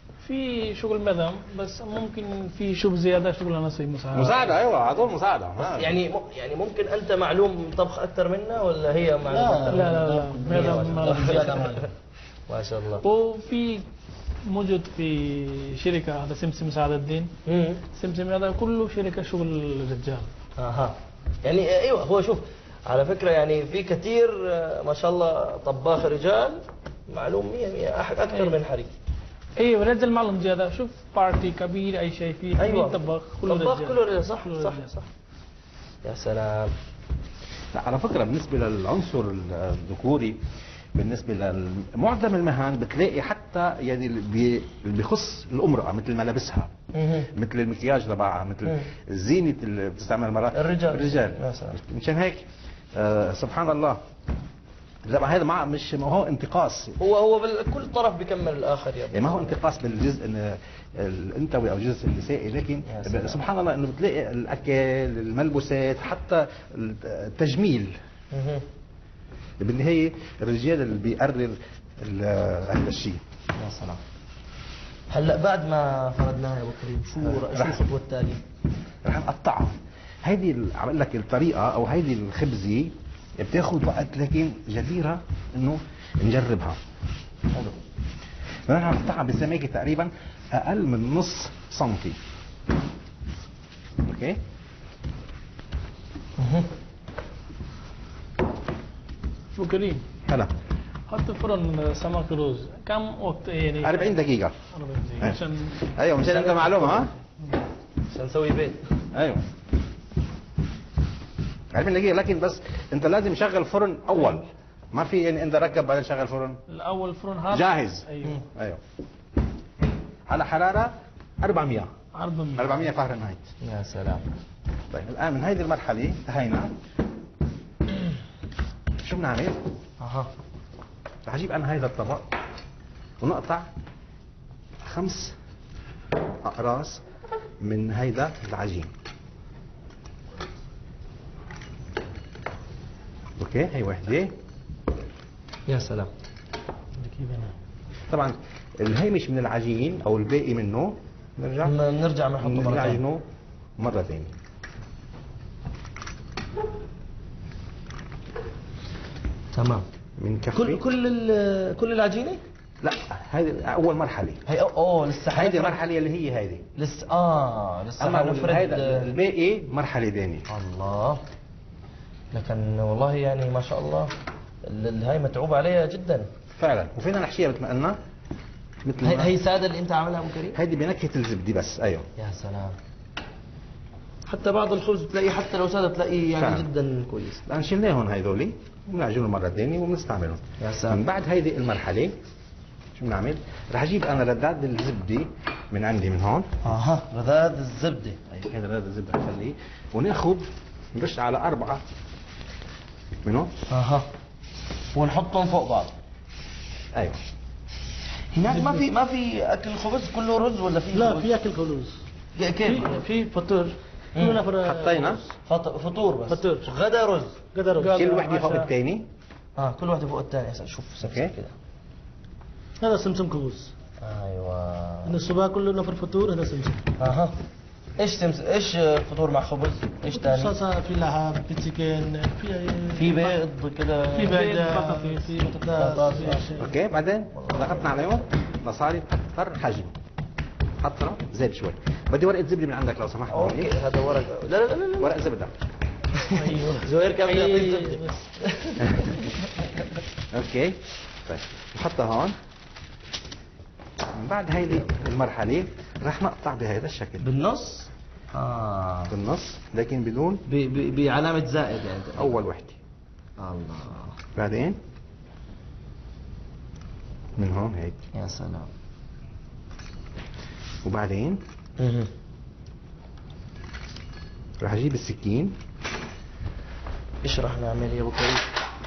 في شغل مدام بس ممكن في شغل زياده شغل انا اسوي مساعده. مساعده ايوه على طول مساعده. بس يعني م- يعني ممكن أنت معلوم طبخ أكثر منا ولا هي معلوم لا أكثر لا منها؟ لا لا مدام ما زيادة معنا. ما شاء الله. وفي موجود في شركه هذا سمسم سعد الدين. مم. سمسم هذا كله شركه شغل رجال. اها. يعني ايوه هو شوف على فكره يعني في كثير آه، ما شاء الله طباخ رجال معلوم مية مية أح- اكثر من حريم. ايوه رجال معلوم زياده شوف بارتي كبير اي شيء فيه ايوه في طباخ كله طباخ رجال. كله رجال صح كله صح رجال. صح. يا سلام. لا على فكره بالنسبه للعنصر الذكوري بالنسبه لمعظم المهن بتلاقي حتى يعني اللي بي- اللي بيخص الامراه مثل ملابسها مهم. مثل المكياج تبعها مثل مم. الزينه اللي بتستعمل المراه الرجال. الرجال يا سلام. مشان هيك آه سبحان الله. لا ما هذا مع مش ما هو انتقاص هو هو بال- كل طرف بيكمل الاخر يا يعني ما هو انتقاص بالجزء ال- الانثوي او الجزء النسائي لكن يا سلام. سبحان الله انه بتلاقي الاكل الملبوسات حتى التجميل مهم. بالنهايه الرجال اللي بيقرر ال- هذا الشيء. يا سلام. هلا بعد ما فردناها يا ابو كريم شو رأ- شو رح- الخطوه التاليه؟ رح نقطعها. هيدي ال- عم لك الطريقه او هيدي الخبزه بتاخذ وقت لكن جديره انه نجربها. حلو. نحن نقطعها بسماكه تقريبا اقل من نص سنتي. اوكي؟ مهم. شو كريم هلا حط فرن سمك رز كم وقت يعني؟ أربعين دقيقه. أربعين دقيقة عشان ايوه مشان انت معلومه ها؟ عشان نسوي بيت. ايوه أربعين دقيقه لكن بس انت لازم تشغل فرن اول ما في يعني انت ركب بعدين شغل فرن الاول فرن هذا جاهز. ايوه ايوه على حراره أربعمية أربعمية أربعمية فahrenheit. يا سلام. طيب الان من هذه المرحله انتهينا. شو بنعمل؟ اها. رح اجيب انا هذا الطبق ونقطع خمس اقراص من هيدا العجين. اوكي هي وحده. يا سلام. كيف أنا؟ طبعا الهامش من العجين او الباقي منه نرجع ن- نرجع بنحطه مرة ثانية. نعجنه مره ثانيه. تمام. من كفي كل كل ال- كل العجينه؟ لا هذه اول مرحله. هي أو- اوه لسه هذه حنفرد- المرحله اللي هي هذه. لسه اه لسه اما حنفرد هذا الباقي مرحله ثانيه. الله. لكن والله يعني ما شاء الله ال- ال- هاي متعوب عليها جدا. فعلا وفينا نحشيها مثل ما قلنا مثل هي ما هي ساده اللي انت عاملها ابو كريم؟ هيدي بنكهه الزبده بس. ايوه يا سلام. حتى بعض الخبز بتلاقيه حتى لو ساده تلاقيه يعني فعلا. جدا كويس. الان شلناهم هذولي وبنعجنهم مره ثانيه وبنستعملهم. يا سلام. من بعد هيدي المرحله شو بنعمل؟ رح اجيب انا رداد الزبده من عندي من هون. اها رذاذ الزبده. ايوه هذا رداد الزبده نخليه وناخذ نرش على اربعه منهم. اها ونحطهم فوق بعض. ايوه. هناك ما في ما في اكل خبز كله رز ولا في؟ لا في اكل خبز. كيف؟ في في فطور. كل نفر حطينا فط- فطور بس. فطور. غدا رز. غدا رز. كل وحده فوق الثاني. اه كل واحده فوق الثانيه. هسه شوف سمسم أوكي. كده. هذا سمسم خبز. ايوه. من الصباح كل نفر فطور هذا سمسم. اها ايش سمس ايش فطور مع خبز؟ ايش ثاني؟ صلصة في لحم في تشيكن في في بيض كده. في بيض بطاطس. في بطاطس في شيء. اوكي بعدين ضغطنا عليهم مصاري اكثر حجم. حطنا زيت شوي. بدي ورقه زبده من عندك لو سمحت. اوكي هذا ورق. لا لا لا لا ورق زبده. ايوه زهير كان بده يعطيك زبده. اوكي طيب نحطها هون. من بعد هيدي المرحله رح نقطع بهذا الشكل بالنص؟ اه بالنص لكن بدون ب- ب- بعلامه زائد يعني. اول وحده. الله بعدين من هون هيك. يا سلام. وبعدين مهم. رح اجيب السكين. ايش راح نعمل يا ابو كريم؟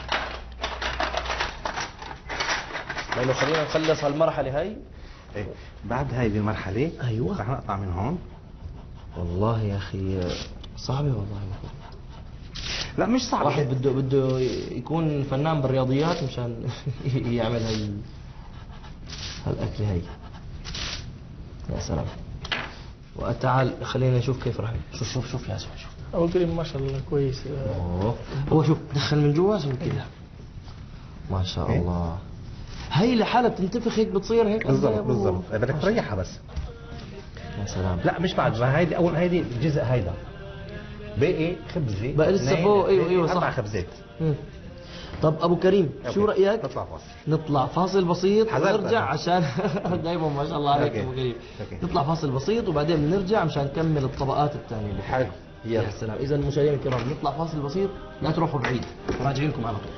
لانه خلينا نخلص هالمرحله هاي. ايه بعد هيدي المرحله ايوه. رح نقطع من هون. والله يا اخي صعبه والله. لا مش صعب. واحد بده بده يكون فنان بالرياضيات مشان يعمل هاي هالاكله هاي. يا سلام. وتعال خلينا نشوف كيف راح. شوف شوف شوف يا سلام شوف. ابو كريم ما شاء الله كويس. اوه هو شوف دخل من جوا سوي كذا. ما شاء إيه؟ الله. هي لحالها بتنتفخ هيك بتصير هيك. بالضبط بالضبط بدك تريحها بس. يا سلام. لا مش بعد ما هيدي اول هيدي الجزء هيدا باقي خبزه. بقى لسه اثنين، فوق. ايوه ثلاثة، ايوه اربع صح. خبزات. مم. طب ابو كريم شو أوكي. رايك نطلع فاصل. نطلع فاصل بسيط حذرت ونرجع أنا. عشان دايما ما شاء الله عليك أوكي. ابو كريم. أوكي. نطلع فاصل بسيط وبعدين بنرجع مشان نكمل الطبقات الثانيه. حلو يا سلام. اذا مشاهدينا الكرام نطلع فاصل بسيط لا تروحوا بعيد راجعين لكم على طول.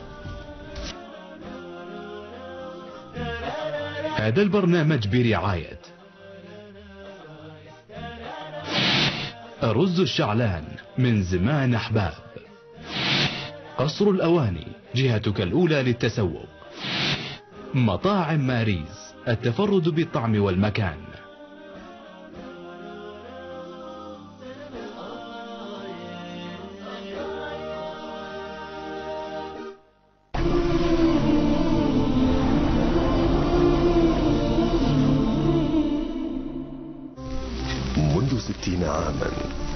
هذا البرنامج برعاية رز الشعلان من زمان أحباب، قصر الأواني جهتك الأولى للتسوق، مطاعم ماريز التفرد بالطعم والمكان. منذ ستين عاما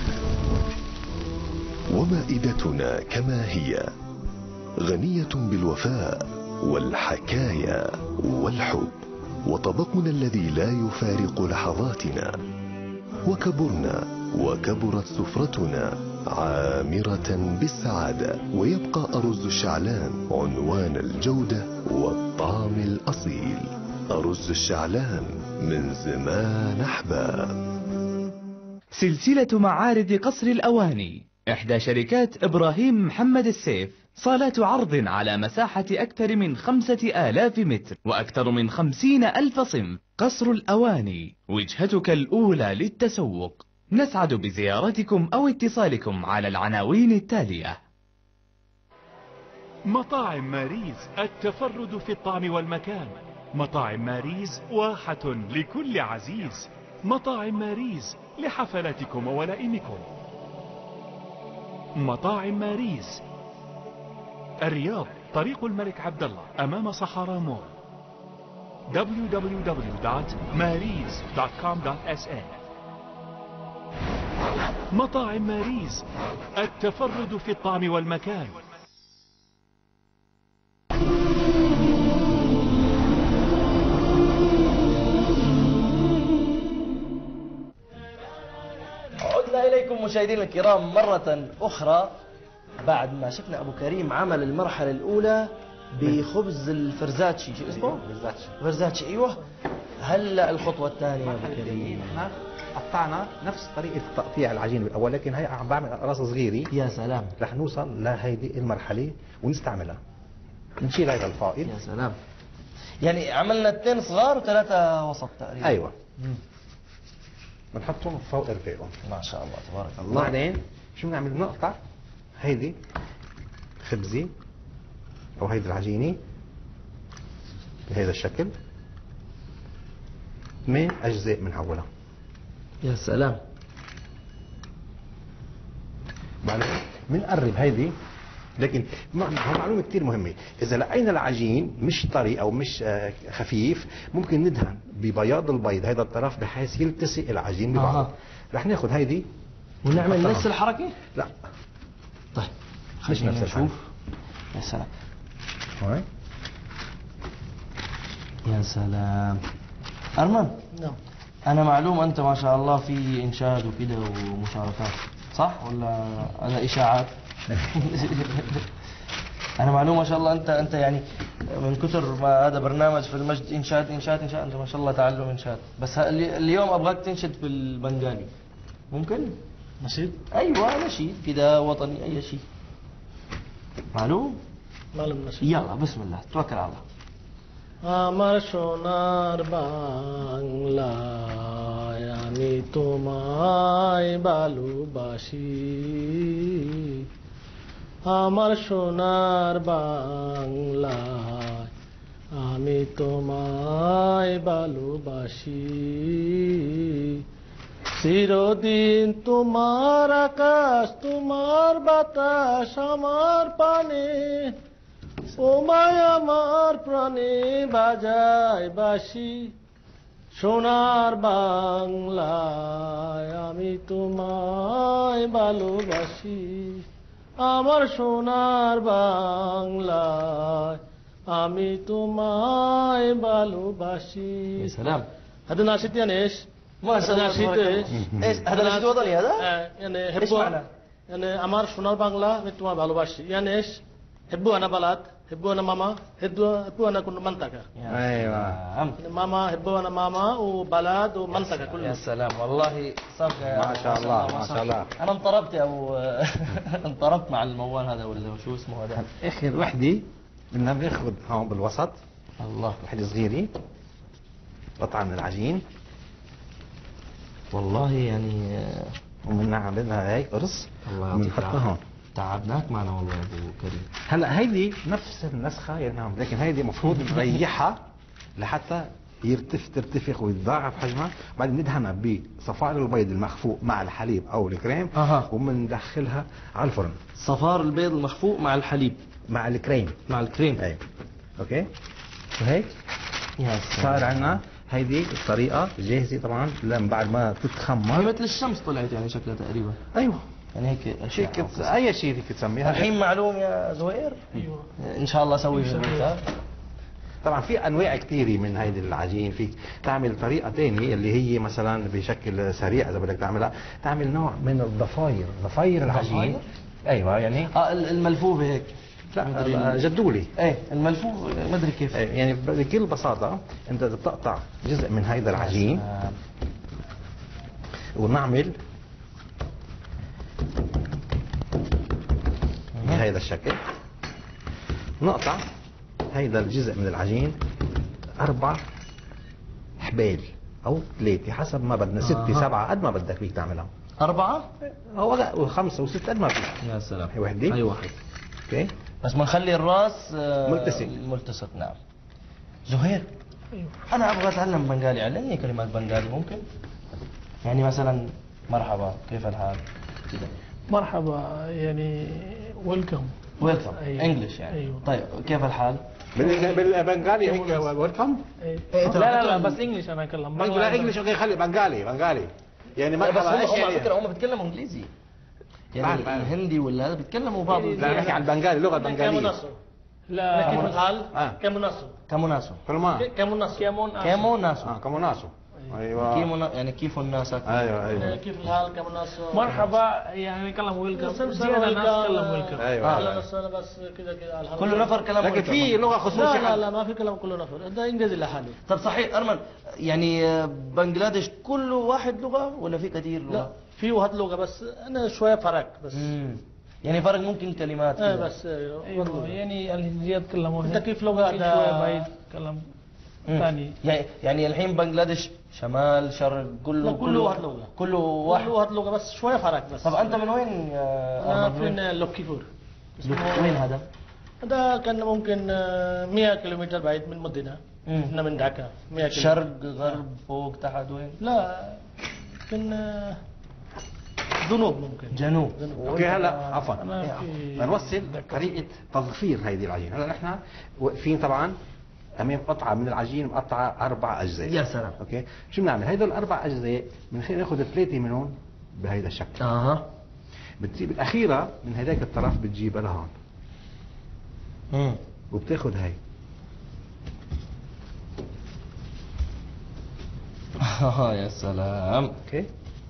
ومائدتنا كما هي غنية بالوفاء والحكايا والحب، وطبقنا الذي لا يفارق لحظاتنا، وكبرنا وكبرت سفرتنا عامرة بالسعادة، ويبقى أرز الشعلان عنوان الجودة والطعم الأصيل. أرز الشعلان من زمان أحباب. سلسلة معارض قصر الأواني، إحدى شركات إبراهيم محمد السيف، صالات عرض على مساحة أكثر من خمسة آلاف متر وأكثر من خمسين ألف صنف. قصر الأواني وجهتك الأولى للتسوق. نسعد بزيارتكم أو اتصالكم على العناوين التالية. مطاعم ماريز التفرد في الطعم والمكان. مطاعم ماريز واحة لكل عزيز. مطاعم ماريز لحفلاتكم وولائمكم. مطاعم ماريز الرياض، طريق الملك عبد الله أمام صحراء مول. دبليو دبليو دبليو دوت ماريز دوت كوم دوت إس إيه. مطاعم ماريز التفرد في الطعم والمكان. عدنا إليكم مشاهدينا الكرام مرة أخرى بعد ما شفنا أبو كريم عمل المرحلة الأولى بخبز الفرزاتشي. شو اسمه؟ فرزاتشي. فرزاتشي أيوه. هلا الخطوة الثانية يا أبو كريم. احنا قطعنا نفس طريقة تقطيع العجينة بالأول، لكن هي عم بعمل راس صغيرة. يا سلام. رح نوصل لهيدي المرحلة ونستعملها. نشيل هذا الفائض. يا سلام. يعني عملنا اثنين صغار وثلاثة وسط تقريبا. ايوه. بنحطهم فوق رفيقهم. ما شاء الله تبارك الله. وبعدين شو بنعمل؟ نقطع هيدي خبزي او هيدي العجينه بهذا الشكل من اجزاء من اولها. يا سلام. بعدين بنقرب هيدي، لكن معلومه كثير مهمه، اذا لقينا العجين مش طري او مش خفيف ممكن ندهن ببياض البيض هذا الطرف بحيث يلتصق العجين ببعض. آه. رح ناخذ هيدي ونعمل نفس الحركه؟ لا طيب مش نفس الحركه. يا سلام. هاي يا سلام. أرمن. نعم. أنا معلوم أنت ما شاء الله في إنشاد وكده ومشاركات، صح ولا أنا إشاعات؟ أنا معلوم ما شاء الله أنت أنت يعني من كثر ما هذا برنامج في المجد إنشاد إنشاد إنشاد أنت ما شاء الله تعلم إنشاد، بس اليوم أبغاك تنشد في البنغالي، ممكن؟ نشيد؟ أيوة نشيد كده وطني أي شيء. معلوم؟ معلوم نشيد. يلا بسم الله توكل على الله. আমার সোনার বাংলায় আমি তোমায় ভালোবাসি, আমার সোনার বাংলায় আমি তোমায় ভালোবাসি, চিরদিন তোমার আকাশ তোমার বাতাস আমার পানে, ওমায় আমার প্রাণে বাজায় বাঁশি, সোনার বাংলায় আমি তোমায় ভালোবাসি, আমার সোনার বাংলায় আমি তোমায় ভালোবাসি. سلام. هذا ناشد يعني ايش؟ ما شاء الله. ناشد ايش؟ ايش هذا ناشد وطني هذا؟ يعني ايش معنى؟ يعني আমার সোনার বাংলা আমি তোমায় ভালোবাসি. يعني ايش؟ حبوا انا بلد، حبوا انا ماما، حبوا انا كل منطقه. ايوه. ماما حبوا انا ماما وبلد ومنطقه كله. يا سلام والله صفقه. ما شاء الله ما شاء الله. انا انطربت او انطربت مع الموال هذا ولا شو اسمه هذا؟ اخر وحده بدنا بناخذ هون بالوسط الله وحده صغيره قطعه من العجين والله يعني وبنعملها هيك قرص وبنحطها هون. تعبناك معنا والله يا ابو كريم. هلا هيدي نفس النسخه يعني نعم، لكن هيدي المفروض نريحها لحتى يرتف ترتفق ويتضاعف حجمها، بعدين ندهنها بصفائر البيض المخفوق مع الحليب او الكريم. أه. وبندخلها على الفرن. صفار البيض المخفوق مع الحليب مع الكريم. مع الكريم. ايوه. اوكي. وهيك يا صار عندنا هيدي الطريقه جاهزه طبعا لما بعد ما تتخمر. هي مثل الشمس طلعت يعني شكلها تقريبا. ايوه يعني هيك شيء كت... اي شيء فيك تسميها. الحين معلوم يا زهير. ايوه ان شاء الله اسوي في البيت. طبعا في انواع كثيره من هيدي العجين، فيك تعمل طريقه ثانيه اللي هي مثلا بشكل سريع اذا بدك تعملها، تعمل نوع من الضفاير، ضفاير العجين. ايوه يعني اه الملفوفه هيك. لا جدولي. ايه الملفوف ما ادري كيف. ايه يعني بكل بساطه انت بتقطع جزء من هيدا العجين ونعمل بهذا الشكل، نقطع هيدا الجزء من العجين اربع حبال او ثلاثه حسب ما بدنا، سته آه. سبعه قد ما بدك فيك تعملها. اربعه؟ او لا وخمسه وسته قد ما فيك. يا سلام. هي وحده؟ اي واحد. اوكي. بس ما نخلي الراس ملتصق. ملتصق نعم. زهير. ايوه. انا ابغى اتعلم بنغالي، علمني كلمات بنغالي ممكن؟ يعني مثلا مرحبا كيف الحال؟ كذا. مرحبا يعني ويلكم. ويلكم أيوة. انجلش يعني. أيوة. طيب كيف الحال؟ بالبنغالي هيك ويلكم؟ لا لا لا بس انجلش انا اتكلم. لا انجلش اوكي خلي بنغالي بنغالي يعني مرحبا. بس ايش هم يعني؟ على فكره هم بيتكلموا انجليزي. يعني بعرف بعرف. الهندي ولا هذا بيتكلموا بعض. لا نحكي عن البنغالي، اللغه البنغاليه. لا كيف الحال؟ آه. كم ناسو؟ كم ناسو؟ كلما كم ناسو؟ كيمون كم ناسو؟ اه كم ناسو. ايوه كيف يعني كيف الناس؟ ايوه ايوه. كيف الحال؟ كم ناسو؟ مرحبا يعني نتكلم ويلكم. زيادة الناس تتكلم ويلكم. ايوه اهلا وسهلا بس كذا كذا الحمد كل نفر كلام. لكن في لغه خصوصيه. لا لا لا ما في كلام كله نفر، ده انجليزي لحاله. طب صحيح ارمن يعني بنغلاديش كل واحد لغه ولا في كثير لغه؟ لا في واحد لغه بس انا شويه فرق بس. مم. يعني فرق ممكن كلمات ايه كده. بس ايوه يعني الهندية تكلموا. انت كيف لغه شوية بعيد تكلم. ثاني. يعني يعني الحين بنغلاديش شمال شرق كله لا، كله واحد لغة. كله واحد. كله واحد لغة بس شوية فرق بس. طب انت من وين يا أنا أحمد؟ من لوكيفور. وين هذا؟ هذا كان ممكن آه، مئة كيلومتر بعيد من مدينة. احنا من داكا مئة كيلومتر. شرق غرب فوق تحت وين؟ لا يمكن آه، جنوب ممكن. جنوب. اوكي هلا عفوا أنا في بنوصل طريقه تضفير هذه العجينه. هلا نحن واقفين طبعا امام قطعه من العجين مقطعه اربع اجزاء. يا سلام. اوكي شو بنعمل؟ هدول الاربع اجزاء بنخلي ناخذ ثلاثه منهم بهيدا الشكل. اها. بتجيب الاخيره من هذاك الطرف بتجيبها لهون امم وبتاخذ هاي. اه يا سلام. اوكي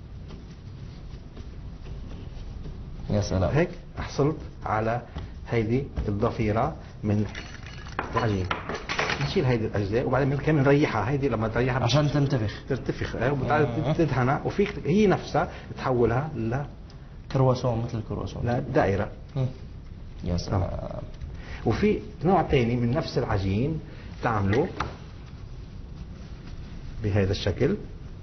يا سلام. هيك حصلت على هيدي الضفيره من العجين. نشيل هيدي الاجزاء وبعدين كمان نريحها. هيدي لما تريحها عشان تنتفخ ترتفخ وبتعرف تدهنها وفيك هي نفسها تحولها ل كرواسون مثل الكرواسون. لدائره. يا سلام. وفي نوع ثاني من نفس العجين تعمله بهذا الشكل.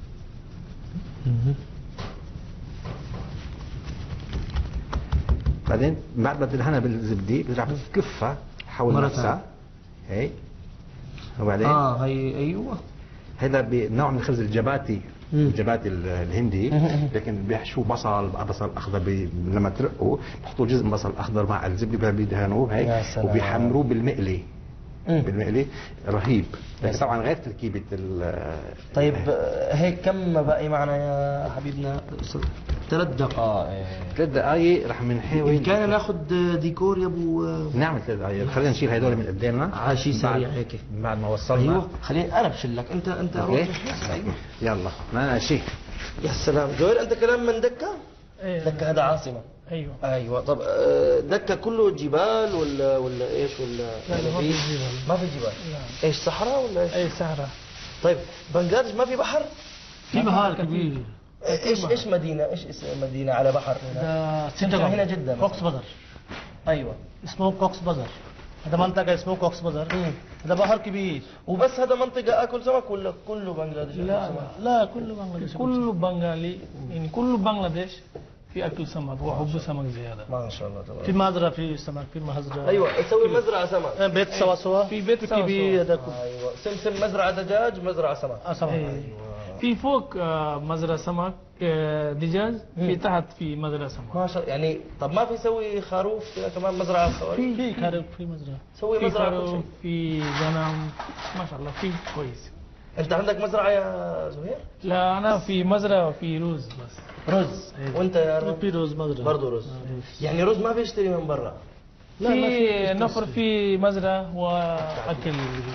بعدين بعد ما تدهنها بالزبده بترجع بتلفها حول مرة نفسها هيك. وبعدين اه هي ايوه هذا بنوع من الخبز الجباتي. مم. الجباتي ال- الهندي لكن بيحشوه بصل بصل اخضر بي لما ترقوا بحطوا جزء من بصل اخضر مع الزبده بيدهنوه يا هيك سلام. وبيحمروه بالمقلي. مم. بالمقلي رهيب. يا لكن طبعا غير تركيبه ال طيب آه، هيك كم باقي معنا يا حبيبنا؟ ثلاث دقائق. ثلاث دقائق رح بنحاول كان ناخذ ديكور يا ابو نعمل ثلاث دقائق. خلينا نشيل هدول من قدامنا عاشي سريع بعد- هيك. بعد ما وصلنا. ايوه خليني انا بشلك انت انت أوكي. روح. ايوه يلا ما شيء. يا سلام. جوير انت كلام من دكه؟ إيه. دكه هذا عاصمه. ايوه. ايوه. طب آه، دكه كله جبال ولا ولا ايش ولا لا، يعني ما في جبال. ما في جبال. لا. ايش صحراء ولا ايش؟ اي سهرة. طيب بنغلاديش ما في بحر؟ في بحر كبير. ايش ايش مدينه ايش اسم مدينه على بحر هنا؟ ده هنا سنتغال جدا. كوكس بازار. ايوه. اسمه كوكس بازار. هذا منطقة اسمه كوكس بازار. هذا بحر كبير. وبس هذا منطقه اكل سمك ولا كله بنغلاديش؟ لا أكل سمك؟ لا كله بنغلاديش. كل بنغالي يعني كل بنغلاديش في اكل سمك وحب سمك زياده. ما شاء الله تبارك. في مزرعة في سمك في مزرعة. ايوه تسوي مزرعه سمك. بيت سوا سوا. في بيت سوا كبير سوا. هذا كله. ايوه سمسم مزرعه دجاج مزرعه سمك. آه، سمك. إيه. في فوق آه، مزرعة سمك آه، دجاج. في تحت في مزرعة سمك. ما شاء يعني طب ما في يسوي خروف كذا كمان مزرعه خروف؟ في خروف في مزرعة. سوي في مزرعه كل خروف شيء. في غنم ما شاء الله في كويس. انت عندك مزرعه يا زهير؟ لا انا في مزرعة في رز بس. رز. وانت يا رز؟ في روز مزرعة. برضه رز. يعني رز ما بيشتري من برا؟ لا، ما في في نفر في مزرعة واكل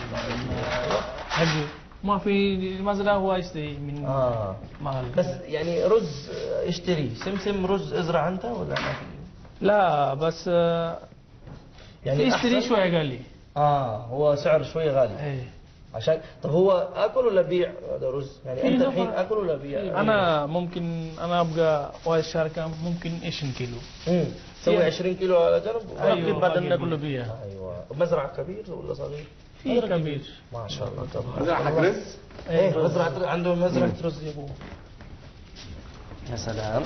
حقه. ما في مزرعة هو يشتري من اه محل. بس يعني رز اشتري سمسم رز ازرع انت ولا ما في؟ لا بس آه، يعني يشتري أحسن؟ شوية قال لي. اه هو سعر شوي غالي. ايه. عشان طب هو اكل ولا بيع هذا رز؟ يعني في انت نفر- الحين اكل ولا بيع؟ انا ممكن انا ابقى واحد شركة ممكن عشرين كيلو. امم تسوي في- عشرين كيلو على جنب. أيوة. بعد باقي كله بيها. ايوه مزرعه كبير ولا صغير؟ في كبير. ما شاء الله تبارك. مزرعة رز. ايه مزرعه عنده مزرعه رز يا ابوه. يا سلام.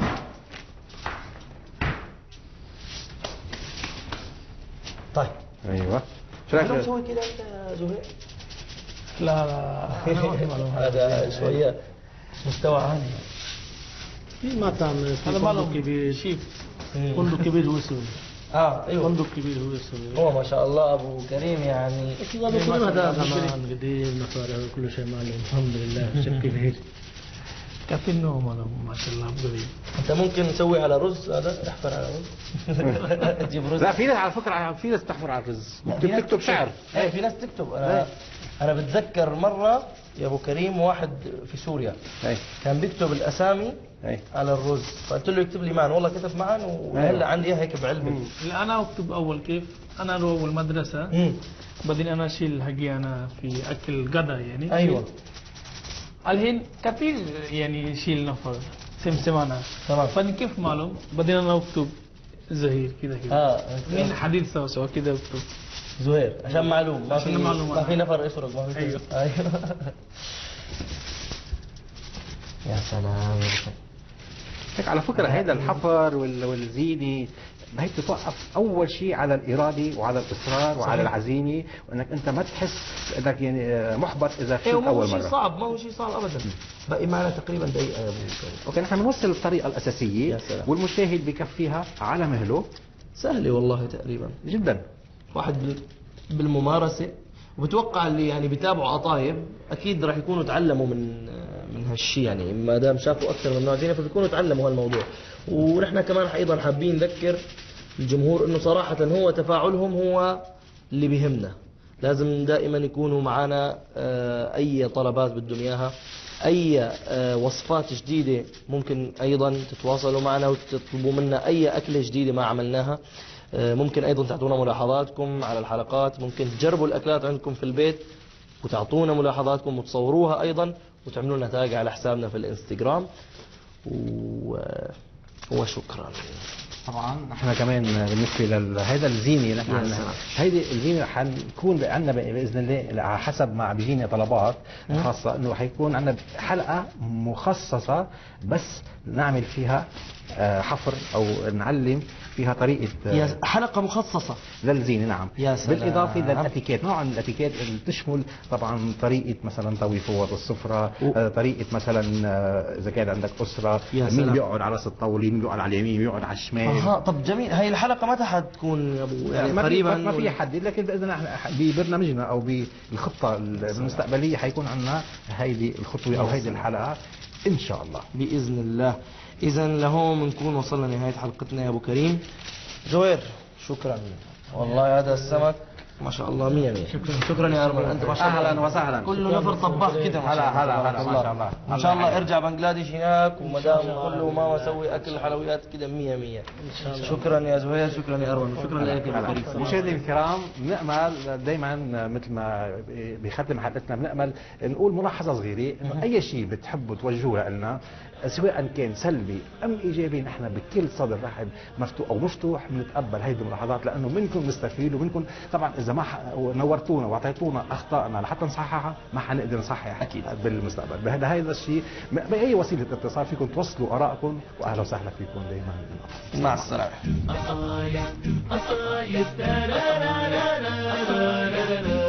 طيب ايوه شو رايك؟ شو مسوي كذا انت يا زهير؟ لا لا أنا ما في معلومة. هذا شويه مستوى عالي. في مطعم في هذا فندق معلوم كبير. شيف. فندق كبير هو يسوي. اه ايوه فندق كبير هو يسوي. هو ما شاء الله ابو كريم يعني. هذا كله هذا زمان قديم مصاري كل شيء معلوم الحمد لله شيء كبير. كافي النوم أنا ما شاء الله قوي. انت ممكن تسوي على رز هذا تحفر على رز تجيب رز. لا في ناس على فكره في ناس تحفر على الرز لا، في ناس بتكتب شعر. ايه في ناس تكتب. انا انا بتذكر مره يا ابو كريم واحد في سوريا اي كان بيكتب الاسامي اي على الرز فقلت له يكتب لي معن والله كتب معن وهلا عندي اياه هيك بعلبه. لا أنا أكتب أول كيف أنا أروح المدرسة امم بعدين أنا أشيل حقي أنا في أكل غدا يعني. ايوه الحين كثير يعني شيل نفر سمسم أنا. تمام. بعدين كيف معلوم بعدين أنا أكتب زهير كده كده. اه من حديث سوا سوا كده أكتب. زهير عشان معلوم ما في معلومة. ما في نفر يسرق ما في أيوه. ايوه يا سلام. هيك على فكرة هيدا الحفر وال- والزينة هي بتتوقف أول شيء على الإرادة وعلى الإصرار وعلى العزيمة، وإنك أنت ما تحس إنك يعني محبط إذا فشلت ايوه ما هو أول شيء مرة. صعب ما هو شيء صعب ابدا. باقي معنا تقريبا دقيقه يا ابو كريم. أوكي نحن بنوصل الطريقة يا الأساسية سلام. والمشاهد بكفيها على مهله سهله والله تقريبا جدا. واحد بال- بالممارسه، وبتوقع اللي يعني بيتابعوا قطايب اكيد راح يكونوا تعلموا من من هالشيء، يعني ما دام شافوا اكثر من نوع زينه فبيكونوا تعلموا هالموضوع. ونحن كمان ايضا حابين نذكر الجمهور انه صراحه هو تفاعلهم هو اللي بيهمنا. لازم دائما يكونوا معنا آه، اي طلبات بدهم اياها، اي آه، وصفات جديده ممكن ايضا تتواصلوا معنا وتطلبوا منا اي اكله جديده ما عملناها. آه، ممكن ايضا تعطونا ملاحظاتكم على الحلقات، ممكن تجربوا الاكلات عندكم في البيت وتعطونا ملاحظاتكم وتصوروها ايضا وتعملوا لنا تاج على حسابنا في الانستغرام و... وشكرا. طبعا نحن كمان بالنسبه لهذا الزينه نحن يا عن- سلام. هيدي الزينه حنكون عندنا باذن الله على حسب ما بيجينا طلبات خاصه انه حيكون عندنا حلقه مخصصه بس نعمل فيها آه، حفر او نعلم فيها طريقه آه، يا حلقه مخصصه للزينه. نعم. يا سلام. بالاضافه للاتيكيت، نوع من الاتيكيت اللي بتشمل طبعا طريقه مثلا طوي فوط السفره، آه، طريقه مثلا آه، اذا كان عندك اسره يا مين سلام. بيقعد على راس الطاوله، مين بيقعد على اليمين، مين بيقعد على الشمال. اها طب جميل. هاي الحلقه متى حتكون يا ابو يعني ما في قريبا؟ ما في حد، لكن باذن الله ببرنامجنا او بالخطه المستقبليه حيكون عندنا هيدي الخطوه او هيدي الحلقه ان شاء الله باذن الله. اذا لهون بنكون وصلنا لنهايه حلقتنا يا ابو كريم. زهير شكرا والله، هذا السمك ما شاء الله مية مية. شكرا شكرا يا ارمن، انت ما شاء الله اهلا وسهلا. كل نفر طباخ كده ما شاء الله. هلا هلا تبارك هلا ما شاء الله. ان شاء الله ارجع بنجلاديش هناك ومدام كله ماما سوي اكل حلويات كده مية مية. شكرا يا زهير، شكرا يا ارمن، شكرا لك يا ابو كريم. مشاهدينا الكرام، بنأمل دائما مثل ما بختم حلقتنا بنأمل نقول ملاحظه صغيره انه اي شيء بتحبوا توجهوه لنا سواء كان سلبي ام ايجابي نحن بكل صدر رحب مفتوح او مفتوح بنتقبل هيدي الملاحظات، لانه منكم نستفيد ومنكم طبعا اذا ما ح- نورتونا واعطيتونا اخطائنا لحتى نصححها ما حنقدر نصحح أكيد. بالمستقبل. بهذا هذا الشيء باي وسيله اتصال فيكم توصلوا ارائكم، واهلا وسهلا فيكم دائما. مع السلامه. قصايد قصايد لا لا لا لا لا لا لا